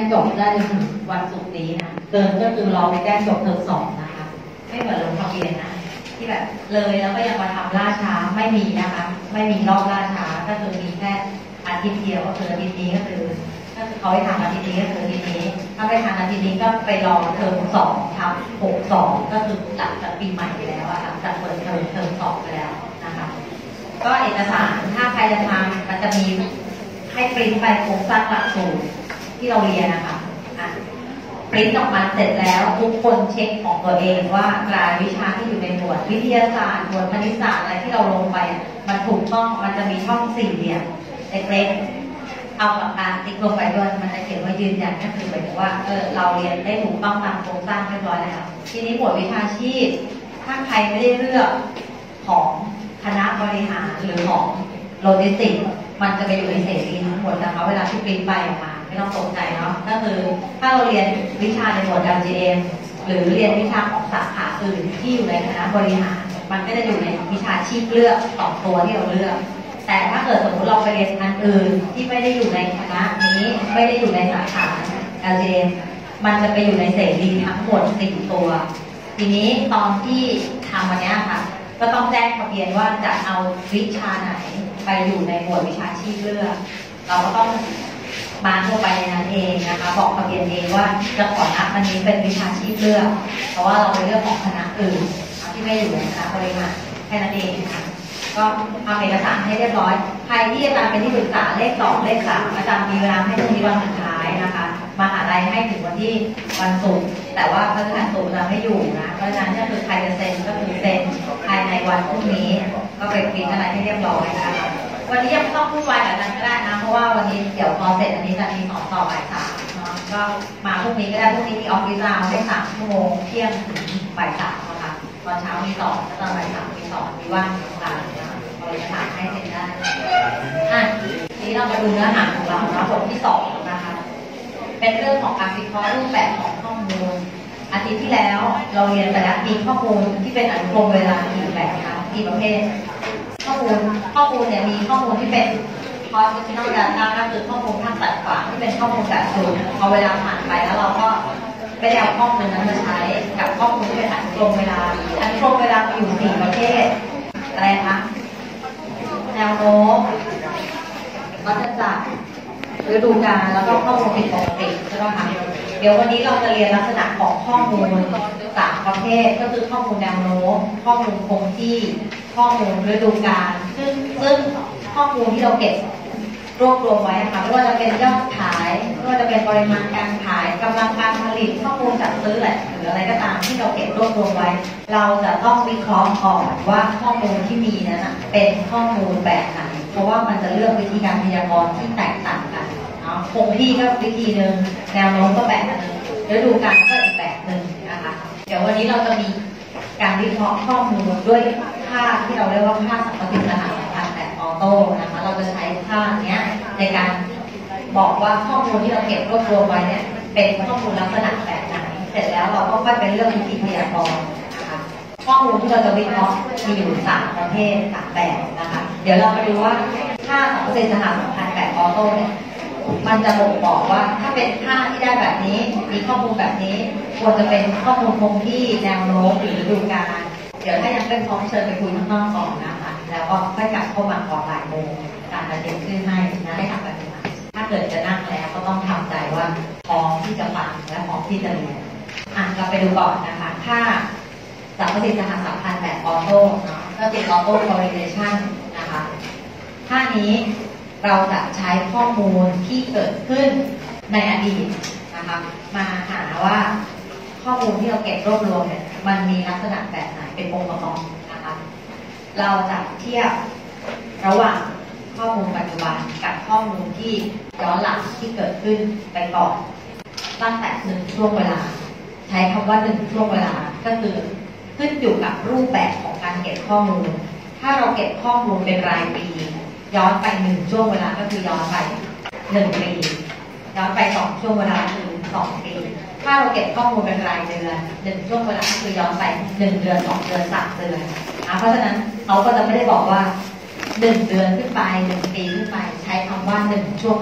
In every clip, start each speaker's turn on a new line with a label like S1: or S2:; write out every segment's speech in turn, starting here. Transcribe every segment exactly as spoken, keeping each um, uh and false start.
S1: จบได้จนถึงวันศุกร์นี้นะเกินก็คือรอไปแจ้งจบเทอมสองนะคะไม่เหมือนลงทะเบียนนะที่แบบเลยแล้วก็ยังมาทำล่าช้าไม่มีนะคะไม่มีรอบล่าช้าก็คือมีแค่อาทิตย์เดียวก็คืออาทิตย์นี้ก็คือก็คือเขาไปทำอาทิตย์นี้ก็คืออาทิตย์นี้ถ้าไปทำอาทิตย์นี้ก็ไปรอเทอมสองทับหกสองก็คือหลังจากปีใหม่ไปแล้วอะหลังจากเปิดเทอมเทอมสองไปแล้วนะคะก็เอกสารถ้าใครจะทำมันจะมีให้ปริ้นไปโครงสร้างหลักสูตรที่เราเรียนนะคะปริ้นออกมาเสร็จแล้วทุกคนเช็คของตัวเองว่ารายวิชาที่อยู่ในหมวดวิทยาศาสตร์หมวดคณิตศาสตร์อะไรที่เราลงไปมันถูกต้องมันจะมีช่องสี่เหลี่ยมเล็กๆเอาปากกาติ๊กลงไปด้วยมันจะเขียนว่ายืนยันก็คือหมายถึงว่าเออเราเรียนได้ถูกต้องตามโครงสร้างเรียบร้อยแล้วทีนี้หมวดวิชาชีพถ้าใครไม่ได้เลือกของคณะบริหารหรือของโลจิสติกส์มันจะไปอยู่ในเสรีทั้งหมดนะคะเวลาที่ปริ้นไปออกมาไม่ต้องตกใจเนาะก็คือถ้าเราเรียนวิชาในหมวด แอล จี เอ็ม หรือเรียนวิชาของสาขาอื่นที่อยู่ในคณะบริหารมันก็จะอยู่ในวิชาชีพเลือกสองตัวที่เราเลือกแต่ถ้าเกิดสมมติเราไปเรียนอันอื่นที่ไม่ได้อยู่ในคณะนี้ไม่ได้อยู่ในสาขา แอล จี เอ็ม มันจะไปอยู่ในเสรีทั้งหมดสี่ตัวทีนี้ตอนที่ทำวันนี้ค่ะก็ต้องแจ้งทะเบียนว่าจะเอาวิชาไหนไปอยู่ในหมวดวิชาชีพเลือกเราก็ต้องมาเข้าไปในนั้นเองนะคะบอกทะเบียนเองว่าจะขอนับอันนี้เป็นวิชาชีพเลือกเพราะว่าเราไปเลือกของคณะอื่นที่ไม่อยู่ในคณะบริหารแค่นั้นเองค่ะก็ทำเอกสารให้เรียบร้อยใครที่อาจารย์เป็นที่ปรึกษาเลขสองเลขสามอาจารย์มีเวลาให้ที่วันสุดท้ายนะคะมหาลัยให้ถึงวันที่วันศุกร์แต่ว่าพฤหัสศุกร์เราไม่อยู่นะเพราะฉะนั้นก็คือใครจะเซ็นก็คือเซ็นภายในวันพรุ่งนี้ก็ไปปริ้นอะไรให้เรียบร้อยนะคะวันนี้ยังไม่ต้องพูดไวแบบนั้นก็ได้นะเพราะว่าวันนี้เดี๋ยวพอเสร็จอันนี้จะมีสอนต่อบ่ายสามเนาะก็มาพรุ่งนี้ก็ได้พรุ่งนี้ที่ออฟฟิศเราให้สามชั่วโมงเที่ยงถึงบ่ายสามนะคะตอนเช้ามีสอนตอนบ่ายสามมีสอนมีว่างต่างๆนะคะเราจะถามให้เสร็จได้อ่ะทีนี้เรามาดูเนื้อหาของเราเนาะบทที่สองนะคะเป็นเรื่องของการวิเคราะห์รูปแบบของข้อมูลอาทิตย์ที่แล้วเราเรียนไปแล้วมีข้อมูลที่เป็นอนุกรมเวลากี่แบบคะกี่ประเภทข้อมูลข้อมูลเนี่ยมีข้อมูลที่เป็น positional data ก็คือข้อมูลทางตัดขวางที่เป็นข้อมูลแบบสูงพอเวลาผ่านไปแล้วเราก็ไม่ได้เอาข้อมูลนั้นมาใช้กับข้อมูลที่เป็นอนุกรมเวลาอนุกรมเวลาอยู่สี่ประเภทอะไรคะแนวโน้มวัฏจักรฤดูกาลแล้วก็ข้อมูลผิดปกติใช่ไหมคะเดี๋ยววันนี้เราจะเรียนลักษณะของข้อมูลสามประเภทก็คือข้อมูลแนวโน้มข้อมูลคงที่ข้อมูลฤดูกาลซึ่งซึ่งข้อมูลที่เราเก็บรวบรวมไว้ค่ะไม่ว่าจะเป็นยอดขายไม่ว่าจะเป็นปริมาณการขายกำลังการผลิตข้อมูลจัดซื้อแหละหรืออะไรก็ตามที่เราเก็บรวบรวมไว้เราจะต้องวิเคราะห์ก่อนว่าข้อมูลที่มีนั้นเป็นข้อมูลแบบไหนเพราะว่ามันจะเลือกวิธีการพยากรณ์ที่แตกต่างกันคงที่ก็วิธีหนึ่งแนวโน้มก็แบบหนึ่งฤดูกาลก็อีกแบบหนึ่งนะคะเดี๋ยววันนี้เราจะมีการวิเคราะห์ข้อมูลด้วยค่าที่เราเรียกว่าค่าสัมประสิทธิ์รหัสสำคัญแบบออโต้นะคะเราจะใช้ค่านี้ในการบอกว่าข้อมูลที่เราเก็บรวบรวมไว้เนี่ยเป็นข้อมูลลักษณะแบบไหนเสร็จแล้วเราก็ค่อยไปเลือกวิธีพยากรณ์นะคะข้อมูลที่เราจะวิเคราะห์มีอยู่สามประเภทสามแบบนะคะเดี๋ยวเรามาดูว่าค่าสัมประสิทธิ์รหัสสำคัญแบบออโต้เนี่ยมันจะบ่งบอกว่าถ้าเป็นค่าที่ได้แบบนี้มีข้อมูลแบบนี้ควรจะเป็นข้อมูลคงที่แนวโน้มหรือฤดูกาลเดี๋ยวถ้ายังเป็นพร้อมเชิญไปคุยข้างนอกก่อนนะคะแล้วก็ค่อยกลับเข้ามาก่อนบ่ายโมงการมาเช็คชื่อให้นะให้ทำแบบนี้ถ้าเกิดจะนั่งแล้วก็ต้องทำใจว่าพร้อมที่จะฟังและพร้อมที่จะเรียนอ่ะเราไปดูก่อนนะคะค่าสัมประสิทธิ์รหัสสำคัญแบบออโต้เนาะก็เป็นออโต้คอร์เรเลชันนะคะค่านี้เราจะใช้ข้อมูลที่เกิดขึ้นในอดีตนะคะมาหาว่าข้อมูลที่เราเก็บรวบรวมเนี่ยมันมีลักษณะแบบไหนเป็นองค์ประกอบนะคะเราจะเทียบระหว่างข้อมูลปัจจุบันกับข้อมูลที่ย้อนหลังที่เกิดขึ้นไปก่อนตั้งแต่หนึ่งช่วงเวลาใช้คำว่าหนึ่งช่วงเวลาก็คือขึ้นอยู่กับรูปแบบของการเก็บข้อมูลถ้าเราเก็บข้อมูลเป็นรายปีย้อนไปหนึ่งช่วงเวลาก็คือย้อนไปหนึ่งปีย้อนไปสองช่วงเวลาคือสองปีถ้าเราเก็บข้อมูลเป็นรายเดือนหนึ่งช่วงเวลาก็คือย้อนไปหนึ่งเดือนสองเดือนสามเดือนนะเพราะฉะนั้นเขาก็จะไม่ได้บอกว่าหนึ่งเดือนขึ้นไปหนึ่งปีขึ้นไปใช้คำว่าหนึ่งช่วงเวลา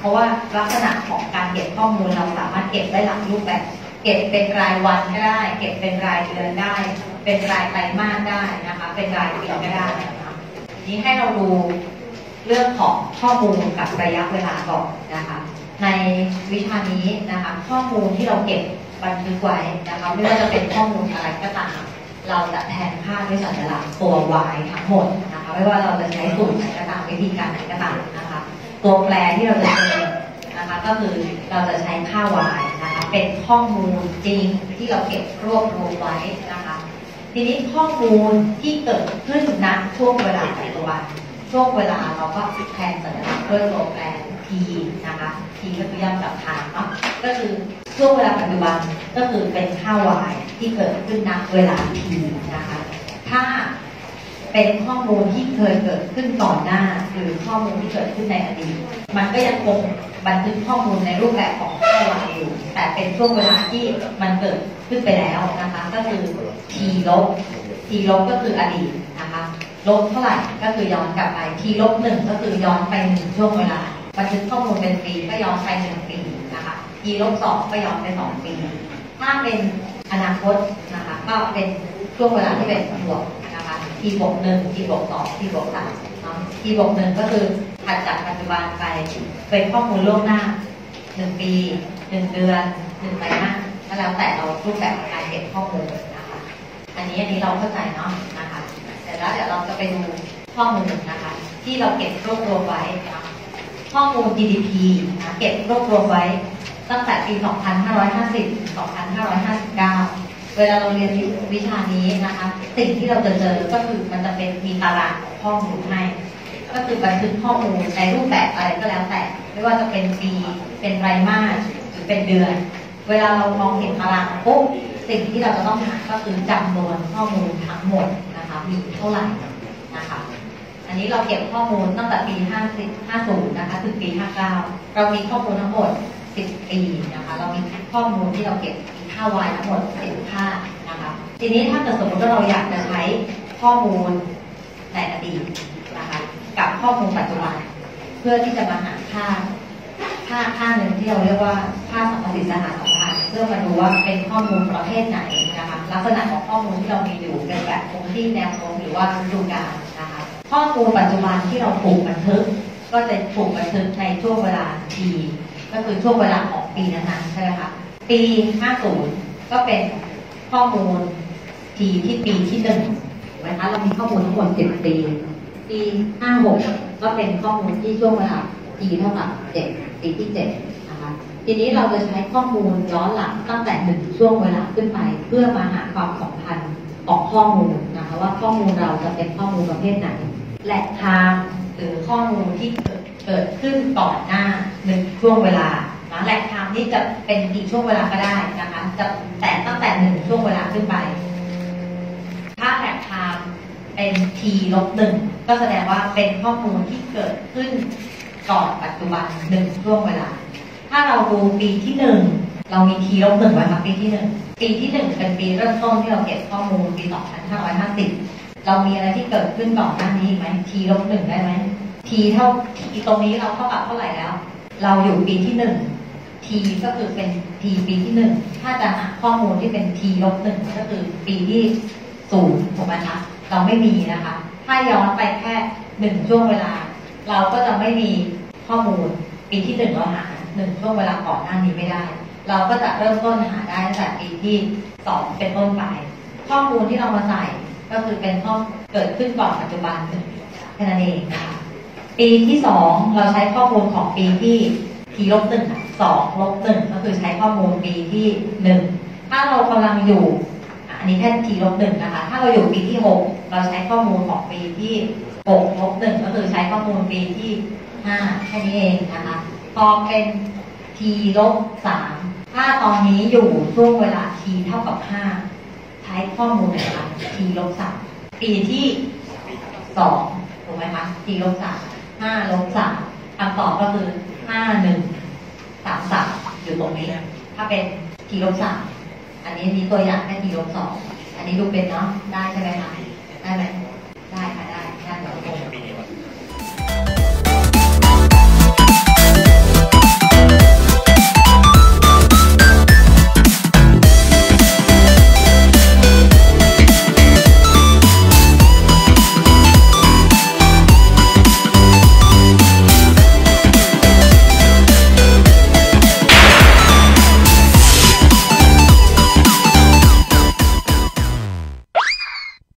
S1: เพราะว่าลักษณะของการเก็บข้อมูลเราสามารถเก็บได้หลายรูปแบบเก็บเป็นรายวันก็ได้เก็บเป็นรายเดือนได้เป็นรายไตรมาสได้นะคะเป็นรายปีก็ได้นะคะนี้ให้เราดูเรื่องของข้อมูลกับระยะเวลาก่อนนะคะในวิชานี้นะคะข้อมูลที่เราเก็บบันทึกไว้นะคะไม่ว่าจะเป็นข้อมูลอะไรก็ตามเราจะแทนค่าด้วยสัญลักษณ์ตัว y ทั้งหมดนะคะไม่ว่าเราจะใช้สูตรไหนก็ตามวิธีการไหนก็ตามนะคะตัวแปรที่เราจะเจอนะคะก็คือเราจะใช้ค่า y นะคะเป็นข้อมูลจริงที่เราเก็บรวบรวมไว้นะคะทีนี้ข้อมูลที่เกิดขึ้นณช่วงเวลาปัจจุบันช่วงเวลาเราก็แทนสัญลักษณ์ด้วยตัวแปร t นะคะ t ก็คือย่ำกับทางเนาะก็คือช่วงเวลาปัจจุบันก็คือเป็นค่า y ที่เกิดขึ้นณเวลา t นะคะถ้าเป็นข้อมูลที่เคยเกิดขึ้นก่อนหน้าหรือข้อมูลที่เกิดขึ้นในอดีตมันก็ยังคงบันทึกข้อมูลในรูปแบบของค่า y อยู่แต่เป็นช่วงเวลาที่มันเกิดขึ้นไปแล้วนะคะก็คือ t ลบ t ลบก็คืออดีตนะคะลบเท่าไหร่ก็คือย้อนกลับไป t ลบหนึ่งก็คือย้อนไปหนึ่งช่วงเวลาบันทึกข้อมูลเป็นปีก็ย้อนไปหนึ่งปีนะคะ t ลบสองก็ย้อนไปสองปีถ้าเป็นอนาคตนะคะก็เป็นช่วงเวลาที่เป็นบวกนะคะ t บวกหนึ่ง t บวกสอง t บวกสาม t บวกหนึ่งก็คือถัดจากปัจจุบันไปเป็นข้อมูลล่วงหน้าหนึ่งปีหนึ่งเดือนหนึ่งไตรมาสก็แล้วแต่เรารูปแบบการเก็บข้อมูลนะคะอันนี้อันนี้เราเข้าใจเนาะนะคะเสร็จแล้วเดี๋ยวเราจะไปดูข้อมูลนะคะที่เราเก็บรวบรวมไว้ข้อมูล จี ดี พี นะเก็บรวบรวมไว้ตั้งแต่ปี สองพันห้าร้อยห้าสิบ ถึง สองพันห้าร้อยห้าสิบเก้า เวลาเราเรียนวิชานี้นะคะสิ่งที่เราจะเจอก็คือมันจะเป็นมีตารางข้อมูลให้ก็คือบันทึกข้อมูลในรูปแบบอะไรก็แล้วแต่ไม่ว่าจะเป็นปีเป็นไตรมาสหรือเป็นเดือนเวลาเรามองเห็นตารางปุ๊บสิ่งที่เราจะต้องหาก็คือจำนวนข้อมูลทั้งหมดนะคะมีเท่าไหร่นะคะอันนี้เราเก็บข้อมูลตั้งแต่ปีห้าสิบ ห้าสิบนะคะถึงปีห้าสิบเก้าเรามีข้อมูลทั้งหมดสิบปีนะคะเรามีข้อมูลที่เราเก็บค่า y ทั้งหมดสิบค่านะคะทีนี้ถ้าเกิดสมมติว่าเราอยากจะใช้ข้อมูลในอดีตนะคะกับข้อมูลปัจจุบันเพื่อที่จะมาหาค่าค่าค่าหนึ่งที่เราเรียกว่าค่าสัมพันธ์สหสัมพันธ์เพื่อมาดูว่าเป็นข้อมูลประเภทไหนนะคะลักษณะของข้อมูลที่เรามีอยู่เป็นแบบคงที่แนวโน้มหรือว่าฤดูกาลนะคะข้อมูลปัจจุบันที่เราถูกบันทึกก็จะถูกบันทึกในช่วงเวลา t ก็คือช่วงเวลาของปีนั้นๆใช่ไหมคะปีห้าสิบก็เป็นข้อมูล t ที่ปีที่หนึ่งนะคะเรามีข้อมูลทั้งหมดสิบปีปีห้าสิบหกก็เป็นข้อมูลที่ช่วงเวลา t เท่ากับเจ็ดปีที่เจ็ดนะคะทีนี้เราจะใช้ข้อมูลย้อนหลังตั้งแต่หนึ่งช่วงเวลาขึ้นไปเพื่อมาหาความสัมพันธ์ของข้อมูลนะคะว่าข้อมูลเราจะเป็นข้อมูลประเภทไหนแหล่งทางหรือข้อมูลที่เกิดเกิดขึ้นก่อนหน้าหนึ่งช่วงเวลานะแหล่งทางนี้จะเป็นกี่ช่วงเวลาก็ได้นะคะจะแต่ตั้งแต่หนึ่งช่วงเวลาขึ้นไปถ้าแหล่งทางเป็น t ลบหนึ่งก็แสดงว่าเป็นข้อมูลที่เกิดขึ้นก่อนปัจจุบันหนึ่งช่วงเวลาถ้าเราดูปีที่หนึ่งเรามี t ลบหนึ่งไว้ค่ะปีที่หนึ่งปีที่หนึ่งเป็นปีเริ่มต้นที่เราเก็บข้อมูลปีสองพันห้าร้อยห้าสิบเรามีอะไรที่เกิดขึ้นก่อนหน้านี้ไหม t ลบหนึ่งได้ไหม t เท่า t ตรงนี้เราเท่ากับเท่าไหร่แล้วเราอยู่ปีที่หนึ่ง t ก็คือเป็น t ปีที่หนึ่งถ้าจะหาข้อมูลที่เป็น t ลบหนึ่งก็คือปีที่ศูนย์ถูกไหมคะเราไม่มีนะคะถ้าย้อนไปแค่หนึ่งช่วงเวลาเราก็จะไม่มีข้อมูลปีที่หนึ่งเราหาหนึ่งช่วงเวลาก่อนหน้านี้ไม่ได้เราก็จะเริ่มต้นหาได้ตั้งแต่ปีที่สองเป็นต้นไปข้อมูลที่เรามาใส่ก็คือเป็นข้อเกิดขึ้นก่อนปัจจุบันแค่นั้นเองนะคะปีที่สองเราใช้ข้อมูลของปีที่ t ลบหนึ่งสองลบหนึ่งก็คือใช้ข้อมูลปีที่หนึ่งถ้าเรากำลังอยู่อันนี้แค่ t ลบหนึ่งนะคะถ้าเราอยู่ปีที่หกเราใช้ข้อมูลของปีที่หกลบหนึ่งก็คือใช้ข้อมูลปีที่ห้าแค่นี้เองนะคะพอเป็น t ลบสามถ้าตอนนี้อยู่ช่วงเวลา t เท่ากับห้าใช้ข้อมูลนะคะ t ลบสามปีที่สองถูกไหมคะ t ลบสามห้าลบสามคำตอบก็คือห้าหนึ่งสามสามอยู่ตรงนี้ถ้าเป็น t ลบสามอันนี้มีตัวอย่างแค่ t ลบสองอันนี้ดูเป็นเนาะได้ใช่ไหมคะได้ไหมได้ค่ะ